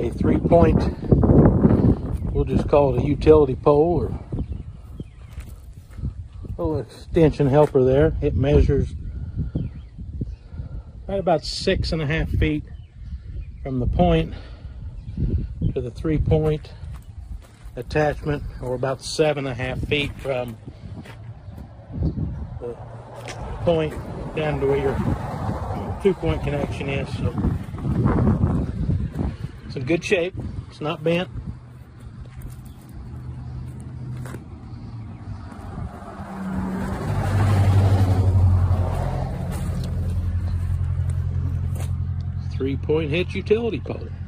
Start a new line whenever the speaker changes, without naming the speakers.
a 3-point, we'll just call it a utility pole or a little extension helper there. It measures right about 6.5 feet from the point to the 3-point attachment, or about 7.5 feet from the point down to where your 2-point connection is. So it's in good shape. It's not bent. Three-point hitch utility pole.